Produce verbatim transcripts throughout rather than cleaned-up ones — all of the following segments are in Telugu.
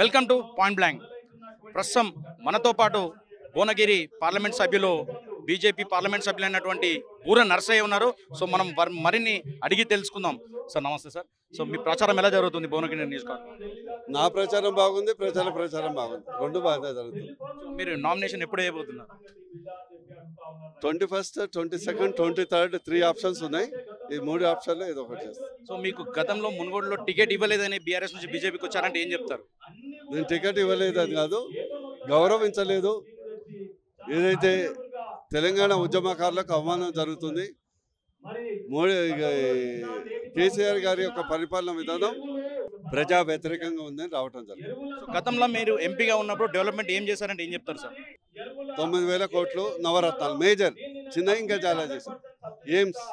Welcome to point blank. ప్రస్తుతం మనతో పాటు భువనగిరి పార్లమెంట్ సభ్యులు బీజేపీ పార్లమెంట్ సభ్యులైనటువంటి బూర నరసయ్య ఉన్నారు. సో మనం మరిన్ని అడిగి తెలుసుకుందాం. సార్ నమస్తే సార్. సో మీ ప్రచారం ఎలా జరుగుతుంది భువనగిరి నియోజకవర్గం? నా ప్రచారం బాగుంది, ప్రజల ప్రచారం బాగుంది, రెండు బాగా జరుగుతుంది. మీరు నామినేషన్ ఎప్పుడు వేయబోతున్నారు? Twenty first twenty second twenty third three options ఉన్నాయి. ఈ మూడు ఆప్షన్లో ఏదో ఒకటి చేస్తాను. సో మీకు గతంలో మునుగోడులో టికెట్ ఇవ్వలేదని బీఆర్ఎస్ నుంచి బీజేపీకి వచ్చారంటే ఏం చెప్తారు? నేను టికెట్ ఇవ్వలేదు అని కాదు, గౌరవించలేదు. ఏదైతే తెలంగాణ ఉద్యమకారులకు అవమానం జరుగుతుంది, మోడీ కేసీఆర్ గారి యొక్క పరిపాలన విధానం ప్రజా వ్యతిరేకంగా ఉందని రావటం జరిగింది. సో గతంలో మీరు ఎంపీగా ఉన్నప్పుడు డెవలప్మెంట్ ఏం చేశారంటే ఏం చెప్తారు సార్? తొమ్మిది వేల కోట్లు నవరత్నాలు మేజర్, చిన్న ఇంకా చాలా చేశాం. AIIMS,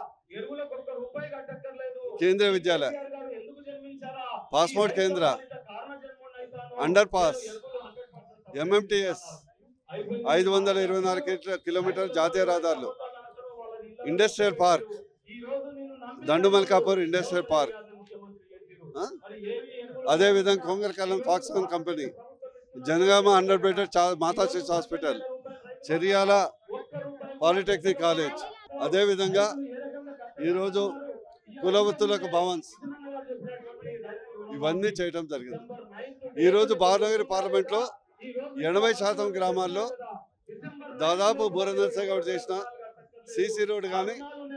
Kendriya Vidyalaya, passport Kendra, under pass, MMTS, ఐదు వందల ఇరవై నాలుగు కిలోమీటర్ జాతీయ రహదారులు, industrial park, Dandumalkapur industrial park, అదేవిధంగా కొంగరకాలం ఫాక్స్కాన్ కంపెనీ, జనగామ అండర్ బెటర్ మాతా శిశు హాస్పిటల్, చెరియాల పాలిటెక్నిక్ కాలేజ్, అదేవిధంగా ఈరోజు కులవృత్తులకు భవన్స్, ఇవన్నీ చేయటం జరిగింది. ఈరోజు భువనగిరి పార్లమెంట్లో ఎనభై శాతం గ్రామాల్లో దాదాపు బూర నరసయ్య గౌడ్ చేసిన సీసీ రోడ్ కానీ,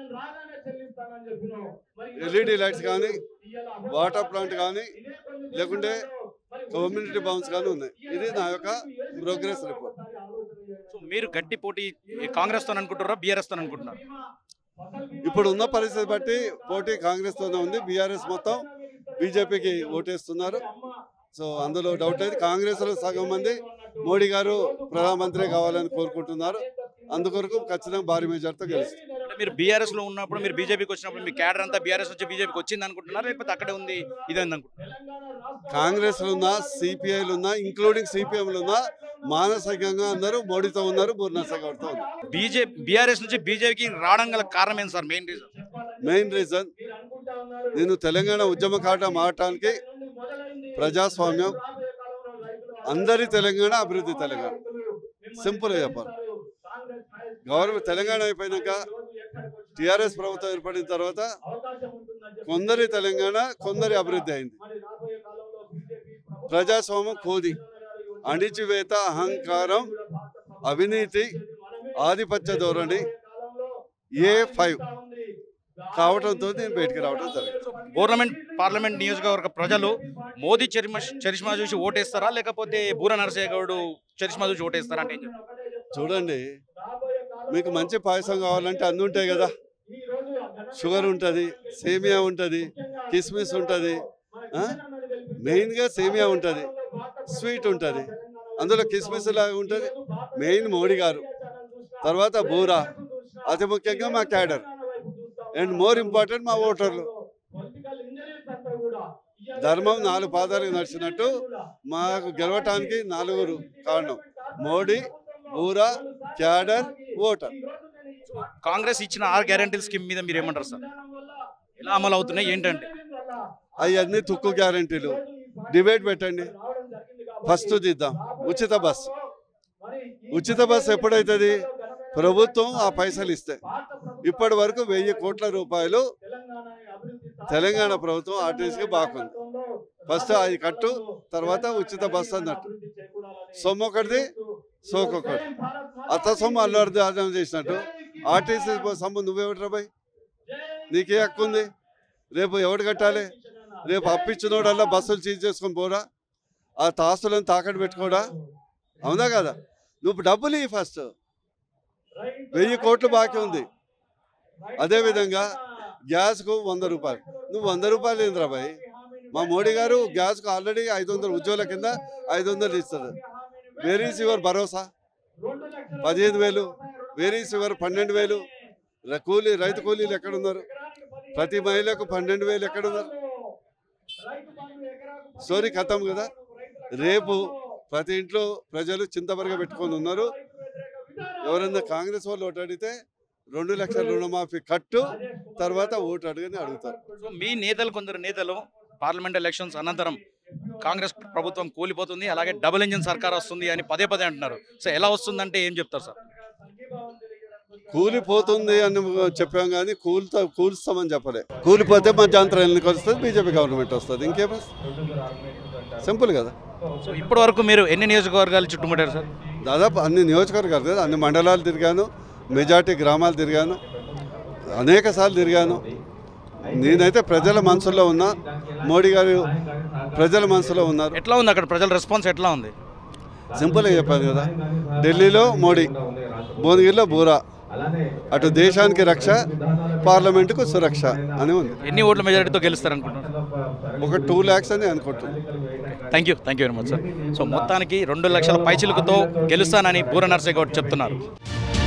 ఎల్ఈడి లైట్స్ కానీ, వాటర్ ప్లాంట్ కానీ, లేకుంటే కమ్యూనిటీ భవన్స్ కానీ ఉన్నాయి. ఇది నా యొక్క ప్రోగ్రెస్ రిపోర్ట్. సో మీరు గట్టి పోటీ కాంగ్రెస్తో అనుకుంటారా బీఆర్ఎస్తో అనుకుంటున్నారు? ఇప్పుడు ఉన్న పరిస్థితి బట్టి పోటీ కాంగ్రెస్తోనే ఉంది. బీఆర్ఎస్ మొత్తం బీజేపీకి ఓటేస్తున్నారు. సో అందులో డౌట్ లేదు. కాంగ్రెస్లో సగం మంది మోడీ గారు ప్రధానమంత్రి కావాలని కోరుకుంటున్నారు. అందుకొరకు ఖచ్చితంగా భారీ మెజార్టీతో గెలుస్తుంది. అంటే మీరు బీఆర్ఎస్ లో ఉన్నప్పుడు, మీరు బీజేపీకి వచ్చినప్పుడు మీ క్యాడర్ అంతా బీఆర్ఎస్ నుంచి బీజేపీకి వచ్చింది అనుకుంటున్నారు, లేకపోతే అక్కడే ఉంది ఇదే అనుకుంటున్నారు? కాంగ్రెస్లో ఉన్నా, సిపిఐలు ఉన్నా, ఇంక్లూడింగ్ సిపిఎంలు ఉన్నా, మానసికంగా అందరూ మోడీతో ఉన్నారు, బూర నరసయ్య గౌడ్తో ఉన్నారు. బీజేపీ బీఆర్ఎస్ నుంచి బీజేపీకి రావడం గల కారణం ఏంటి sir? Main reason main reason నేను తెలంగాణ ఉద్యమకాట మారటానికి ప్రజాస్వామ్యం, అందరి తెలంగాణ, అభివృద్ధి తెలంగాణ, సింపుల్గా చెప్పాలి. గవర్నమెంట్ తెలంగాణ అయిపోయినాక టిఆర్ఎస్ ప్రభుత్వం ఏర్పడిన తర్వాత కొందరి తెలంగాణ, కొందరి అభివృద్ధి అయింది. ప్రజాస్వామ్యం కోది, అణిచివేత, అహంకారం, అవినీతి, ఆధిపత్య ధోరణి ఏ ఫైవ్ కావడంతో నేను బయటికి రావడం జరిగింది. గవర్నమెంట్ పార్లమెంట్ నియోజకవర్గ ప్రజలు మోదీ చరిమ చరిష్మా చూసి ఓటేస్తారా, లేకపోతే బూర నరసయ్య గౌడ్ చరిష్మా చూసి ఓటేస్తారా అంటే ఏం చెప్తారు? చూడండి, మీకు మంచి పాయసం కావాలంటే అన్నీ ఉంటాయి కదా. షుగర్ ఉంటుంది, సేమియా ఉంటుంది, కిస్మిస్ ఉంటుంది, మెయిన్గా సేమియా ఉంటుంది, స్వీట్ ఉంటుంది, అందులో కిస్మిస్ లాగా ఉంటుంది. మెయిన్ మోడీ గారు, తర్వాత బూరా, అతి ముఖ్యంగా మా క్యాడర్, అండ్ మోర్ ఇంపార్టెంట్ మా ఓటర్లు. ధర్మం నాలుగు పాదాలకు నడిచినట్టు మాకు గెలవటానికి నాలుగురు కారణం: మోడీ, బూరా, క్యాడర్, ఓటర్. కాంగ్రెస్ ఇచ్చిన ఆరు గ్యారెంటీల స్కీమ్ మీద మీరు ఏమంటారు సార్? ఎలా అమలు అవుతున్నాయి ఏంటంటే? అవన్నీ తుక్కు గ్యారెంటీలు. డిబేట్ పెట్టండి, ఫస్ట్ దిద్దాం. ఉచిత బస్, ఉచిత బస్ ఎప్పుడైతుంది? ప్రభుత్వం ఆ పైసలు ఇస్తే. ఇప్పటి వరకు వెయ్యి కోట్ల రూపాయలు తెలంగాణ ప్రభుత్వం ఆర్టీసీకి బాగుంది. ఫస్ట్ అది కట్టు, తర్వాత ఉచిత బస్సు అన్నట్టు. సొమ్ము ఒకటిది, సోకొకటి. అత్త సొమ్ము అల్లు ఆదాయం చేసినట్టు ఆర్టీసీ సొమ్ము నువ్వేమిట్రా బాయ్? నీకే హక్కు ఉంది? రేపు ఎవడు కట్టాలి? రేపు అప్పిచ్చినోడల్లా బస్సులు సీజ్ చేసుకొని పోరా, ఆ తాస్తులను తాకట్టు పెట్టుకోడా? అవునా కదా? నువ్వు డబ్బులు ఇవి. ఫస్ట్ వెయ్యి కోట్లు బాకీ ఉంది. అదేవిధంగా గ్యాస్కు వంద రూపాయలు. నువ్వు వంద రూపాయలు ఏంద్రా బాయ్? మా మోడీ గారు గ్యాస్కు ఆల్రెడీ ఐదు వందలు ఉద్యోగుల కింద ఐదు వందలు ఇస్తారు. వేరీ సివర్ భరోసా పదిహేను వేలు, వేరీ సివర్ పన్నెండు వేలు. కూలీ రైతు కూలీలు ఎక్కడున్నారు? ప్రతి మహిళకు పన్నెండు వేలు ఎక్కడున్నారు? స్టోరీ ఖతం కదా. రేపు ప్రతి ఇంట్లో ప్రజలు చింతబరగా పెట్టుకొని ఉన్నారు. ఎవరన్నా కాంగ్రెస్ వాళ్ళు ఓటు అడిగితే రెండు లక్షల రుణమాఫీ కట్టు, తర్వాత ఓటు అడుగని అడుగుతారు. మీ నేతలు, కొందరు నేతలు పార్లమెంట్ ఎలక్షన్స్ అనంతరం కాంగ్రెస్ ప్రభుత్వం కూలిపోతుంది, అలాగే డబుల్ ఇంజిన్ సర్కార్ వస్తుంది అని పదే పదే అంటున్నారు. సో ఎలా వస్తుందంటే ఏం చెప్తారు సార్? కూలిపోతుంది అని చెప్పాం కానీ కూలుతా కూలుస్తామని చెప్పలే. కూలిపోతే మధ్యాంతరం ఎన్నిక వస్తుంది, బీజేపీ గవర్నమెంట్ వస్తుంది, ఇంకేమో సింపుల్ కదా. సో ఇప్పటి వరకు మీరు ఎన్ని నియోజకవర్గాలు చుట్టుముట్టారు సార్? దాదాపు అన్ని నియోజకవర్గాలు కదా, అన్ని మండలాలు తిరిగాను, మెజార్టీ గ్రామాలు తిరిగాను, అనేక సార్లు తిరిగాను. నేనైతే ప్రజల మనసులో ఉన్నా, మోడీ గారు ప్రజల మనసులో ఉన్నారు. ఎట్లా ఉంది అక్కడ ప్రజల రెస్పాన్స్ ఎట్లా ఉంది? సింపుల్గా చెప్పాను కదా, ఢిల్లీలో మోడీ, భువనగిరిలో బూరా, అటు దేశానికి రక్ష, పార్లమెంటుకు సురక్ష అని ఉంది. ఎన్ని ఓట్ల మెజారిటీతో గెలుస్తారు అనుకుంటున్నారు? ఒక టూ ల్యాక్స్ అని అనుకుంటున్నాను. Thank you thank you very much sir. So మొత్తానికి రెండు లక్షల పైచిలుకుతో గెలుస్తానని బూర నర్సయ్య గౌడ్ చెప్తున్నారు.